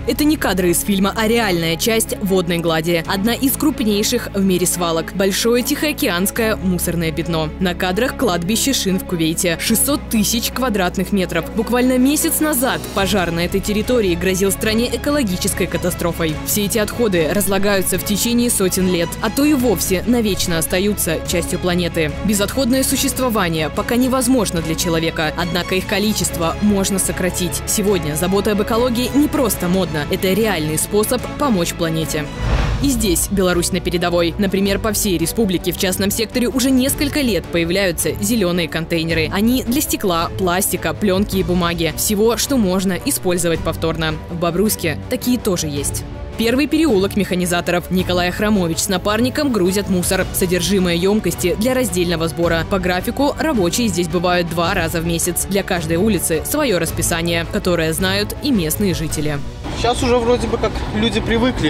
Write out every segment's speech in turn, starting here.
Это не кадры из фильма, а реальная часть водной глади. Одна из крупнейших в мире свалок. Большое Тихоокеанское мусорное пятно. На кадрах кладбище шин в Кувейте. 600 тысяч квадратных метров. Буквально месяц назад пожар на этой территории грозил стране экологической катастрофой. Все эти отходы разлагаются в течение сотен лет, а то и вовсе навечно остаются частью планеты. Безотходное существование пока невозможно для человека, однако их количество можно сократить. Сегодня забота об экологии не просто модно, это реальный способ помочь планете. И здесь Беларусь на передовой. Например, по всей республике в частном секторе уже несколько лет появляются зеленые контейнеры. Они для стекла, пластика, пленки и бумаги. Всего, что можно использовать повторно. В Бобруйске такие тоже есть. Первый переулок механизаторов. Николай Хромович с напарником грузят мусор. Содержимое емкости для раздельного сбора. По графику рабочие здесь бывают 2 раза в месяц. Для каждой улицы свое расписание, которое знают и местные жители. Сейчас уже вроде бы как люди привыкли.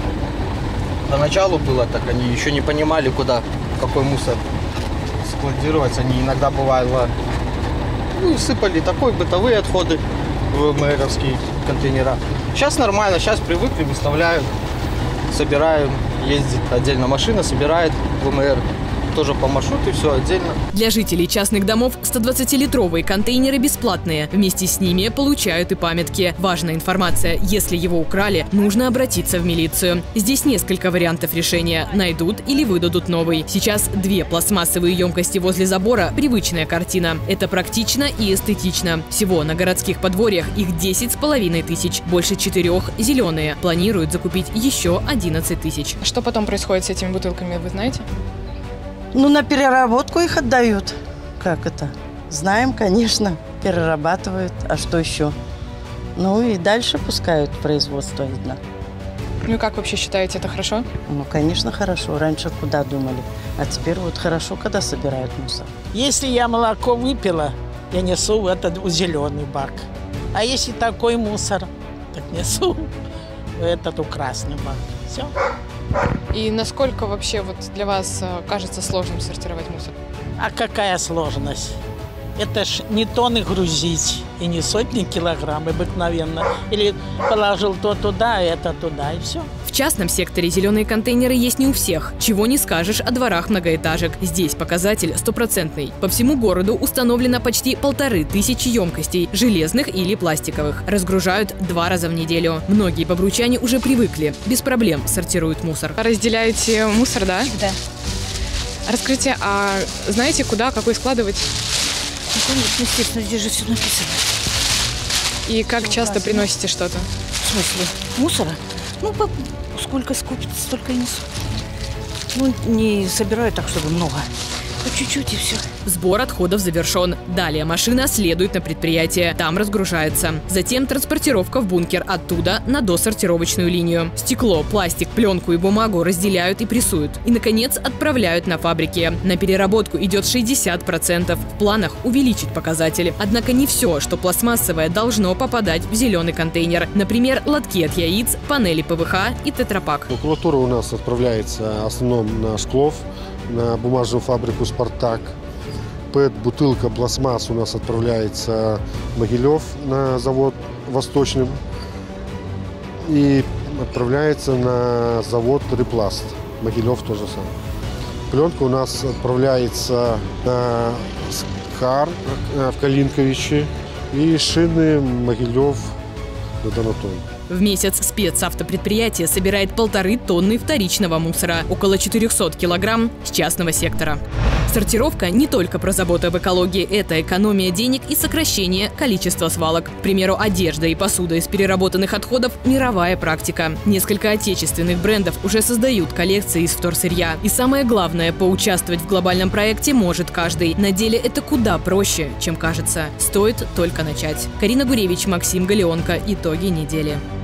Поначалу было так, они еще не понимали, куда, какой мусор складировать. Они иногда бывало, сыпали такой бытовые отходы в мэровские контейнера. Сейчас нормально, сейчас привыкли, выставляют, собираем, ездит отдельно машина, собирает ВМР. Тоже по маршруту, все отдельно. Для жителей частных домов 120-литровые контейнеры бесплатные. Вместе с ними получают и памятки. Важная информация: если его украли, нужно обратиться в милицию. Здесь несколько вариантов решения. Найдут или выдадут новый. Сейчас 2 пластмассовые емкости возле забора – привычная картина. Это практично и эстетично. Всего на городских подворьях их 10 500. Больше 4 зеленые. Планируют закупить еще 11 000. Что потом происходит с этими бутылками, вы знаете? На переработку их отдают. Как это? Знаем, конечно. Перерабатывают. А что еще? И дальше пускают в производство, видно. И как вообще считаете, это хорошо? Конечно, хорошо. Раньше куда думали? А теперь вот хорошо, когда собирают мусор. Если я молоко выпила, я несу в этот зеленый бак. А если такой мусор, так несу в этот красный бак. Все. И насколько вообще для вас кажется сложным сортировать мусор? А какая сложность? Это ж не тонны грузить и не сотни килограмм обыкновенно. Или положил то туда, это туда, и все. В частном секторе зеленые контейнеры есть не у всех. Чего не скажешь о дворах многоэтажек. Здесь показатель стопроцентный. По всему городу установлено почти 1500 емкостей, железных или пластиковых. Разгружают 2 раза в неделю. Многие бобруйчане уже привыкли. Без проблем сортируют мусор. Разделяете мусор, да? Да. Расскажите, а знаете, куда, какой складывать? Конечно, естественно, здесь же все написано. И как часто приносите что-то? В смысле? Мусора? Сколько скупится, столько и несу. Не собираю так, чтобы много. По чуть-чуть и все. Сбор отходов завершен. Далее машина следует на предприятие. Там разгружается. Затем транспортировка в бункер. Оттуда на досортировочную линию. Стекло, пластик, пленку и бумагу разделяют и прессуют. И, наконец, отправляют на фабрики. На переработку идет 60%. В планах увеличить показатели. Однако не все, что пластмассовое, должно попадать в зеленый контейнер. Например, лотки от яиц, панели ПВХ и тетрапак. Макулатура у нас отправляется в основном на Шклов, на бумажную фабрику «Спартак». ПЭТ-бутылка пластмасс у нас отправляется в Могилев на завод Восточный и отправляется на завод «Репласт». Могилев тоже сам. Пленка у нас отправляется на СКАР в Калинковичи и шины Могилев на Донатон. В месяц спецавтопредприятие собирает 1,5 тонны вторичного мусора, около 400 килограмм с частного сектора. Сортировка не только про заботу об экологии, это экономия денег и сокращение количества свалок. К примеру, одежда и посуда из переработанных отходов – мировая практика. Несколько отечественных брендов уже создают коллекции из вторсырья. И самое главное – поучаствовать в глобальном проекте может каждый. На деле это куда проще, чем кажется. Стоит только начать. Карина Гуревич, Максим Галеонко. Итоги недели.